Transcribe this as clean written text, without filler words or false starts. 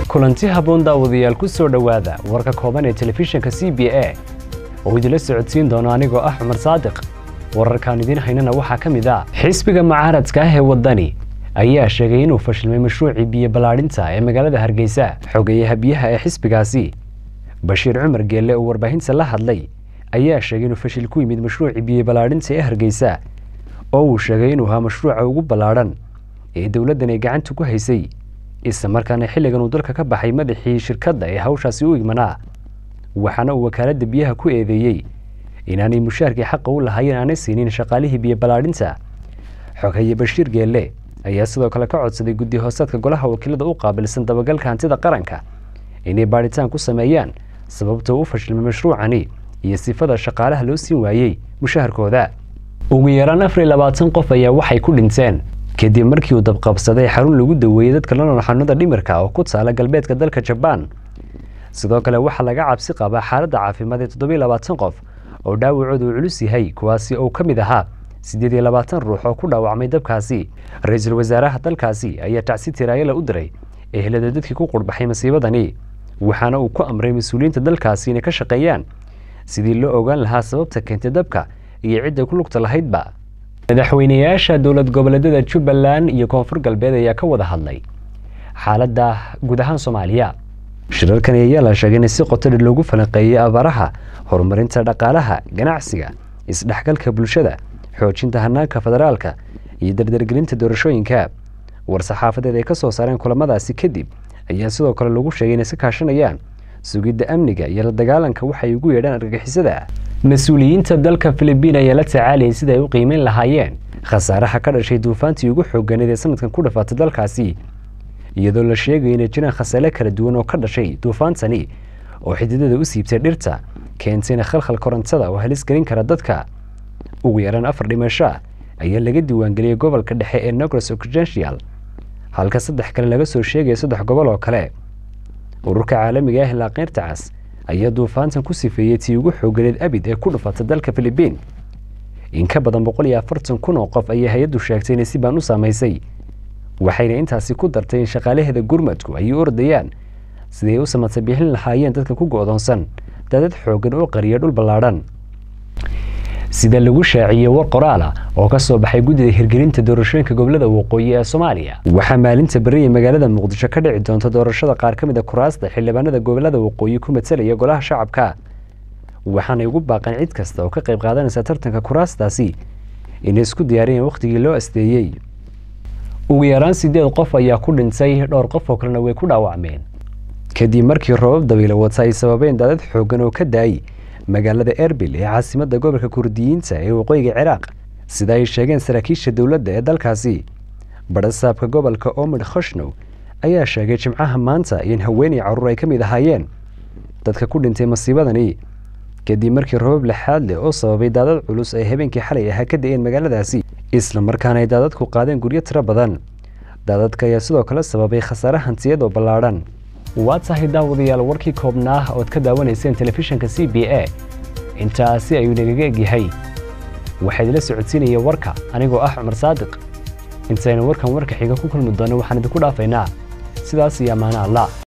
kulanti haboon daawadayaal ku soo dhawaada warka kooban ee telefishinka CBA oo idila socodsiin doona anigoo ah Umar Saadiq wararkan idin haynana waxa kamid ah xisbiga mucaaradka ah ee wadani ayaa sheegay inuu fashilmay mashruuci biyo balaadhinta ee magaalada Hargeysa xogeeyaha biyaha ee xisbigaasi Bashiir Cumar Geelle oo warbaahinta la hadlay ayaa sheegay inuu fashil ku yimid mashruuci biyo balaadhinta ee Hargeysa oo uu sheegay inuu ahaa mashruuca ugu balaaran ee dawladdan ay gacanta ku haysay isla markaana xilligan uu dalka ka baxay madaxii shirkadda ee hawshaasi u igmanaa waxaana uu wakaaladda biyaha ku eedeeyay inaanay mushaarkii xaqa u lahaayeen aanay siinin shaqaalihii biyo balaadhinta xogeeye Bashiir Geelle ayaa sidoo kale ka codsaday guddi hoosaadka golaha wakiilada u qaabilsan dabagalka hantida qaranka inay baaritaan ku sameeyaan sababta uu fashilmay mashruucani iyo sifada shaqaalaha loo siin waayay mushaharkooda ugu yaraan 24 qof ayaa waxay ku dhinteen kadib markii uu dab qabsaday xarun lagu daweeyay dadka la nool xanuunada dhimirka oo ku taala galbeedka dalka Japan sidoo kale waxa laga cabsi qabaa xaaladda caafimaad ee 27 qof oo dhaawacoodu culus yahay kuwaasi oo kamid ahaa 28 ruux oo ku dhaawacmay dabkaasi ra'iisul wasaaraha dalkaasi ayaa tacsi tiraayay u diray ehelada dadkii ku qurbaxay masiibadani waxaana uu ku amray mas'uuliyiinta dalkaasi inay ka shaqeeyaan sidii loo ogaan lahaa sababta keentay dabka iyo cidda ku lugta lahaydba madaxweynayaasha dawlad goboleedyada Jubbaland iyo Koonfur Galbeed ayaa ka wada hadlay xaaladda guud ahaan Soomaaliya shirarkan ayaa la sheegay in si qoto dheer loogu falanqeeyay abaaraha horumarinta dhaqaalaha ganacsiga isdhexgalka bulshada xoojinta hanaanka federaalka iyo dardargelinta doorashooyinka war-saxaafadeed ay ka soo saareen kulamadaasi kadib ayaa sidoo kale lagu sheegay in ay ka kaashanayaan sugidda amniga iyo la dagaalanka waxay ugu yeedhaan argagixisada mas'uuliyiinta dalka Philippines ayaa la tacaalay sida ay u qiimeyn lahaayeen khasaaraha ka dhashay duufaantii ugu xoogganeed ee sanadkan ku dhafatay dalkaasi iyadoo la sheegay in jiraan khasaare kala duwan oo ka dhashay duufaantani oo xididada u siibtay dhirta keentayna khalkhal korontada oo halis gelin kara dadka ugu yaraan 4 dhimasho ayaa laga diiwaangeliyay gobolka dhexe ee North Occidental halka 3 kale laga soo sheegay 3 gobol oo kale ururka caalamiga ah ee qayrta cas ayaa duufaantan ku sifeeyay tii ugu xoogganeed abid ee ku dhafatay dalka Philippines in ka badan 140 kun oo qof ayaa hay'addu sheegtay in si baan u saameysay waxayna intaasi ku dartay in shaqaalaheeda gurmadku ay ordayaan sidii ay u sameeyay bixin lahaayeen dadka ku go'doonsan dadad xooggan oo qariya dhul balaaran sida lagu shaaciyay war qoraal ah oo ka soo baxay guddiga hirgelinta doorashooyinka gobolada waqooyi ee Soomaaliya waxa maalinta bari ee magaalada Muqdisho ka dhici doonta doorashada qaar ka mid ah kuraasta xildhibaanada gobolada waqooyi ku metelaya golaha shacabka waxaana ugu baaqan cid kasta oo ka qayb qaadanaysa tartanka kuraastaasi inay isku diyaariyeen waqtigii loo asteeyay ugu yaraan 8 qof ayaa ku dhintay dhowr qof oo kalena way ku dhaawacmeen kadib markii roobab dabayl wata ay sababeen daadad xooggan oo ka daayay magaalada Erbil ee caasimadda gobolka Kurdiyiinta ee waqooyiga Ciraaq sida ay sheegeen saraakiisha dawladda ee dalkaasi barasaabka gobolka Omar Khashnow ayaa sheegay Jimcaha maanta in haweeney carruur ay ka mid ahaayeen dadka ku dhintay masiibadani kadib markii roobab laxaad leh oo sababay daadad culus ay habeenkii xalay ahaa ka da'een magaaladaasi isla markaana ay daadadku qaadeen guryo tiro badan daadadka ayaa sidoo kale sababay khasaare hantiyeed oo ballaaran waa tahay daawadayaal warkii koobnaa oo ka daawanayseen telefishinka CBA intaasi ayuu nagaga egyahay waxaad la socodsiinaya warka anigoo ah Umar Saadiq intayna warkan warka xiga ku kulmi doono waxaan idinku dhaafaynaa sidaas iyo amaana Allah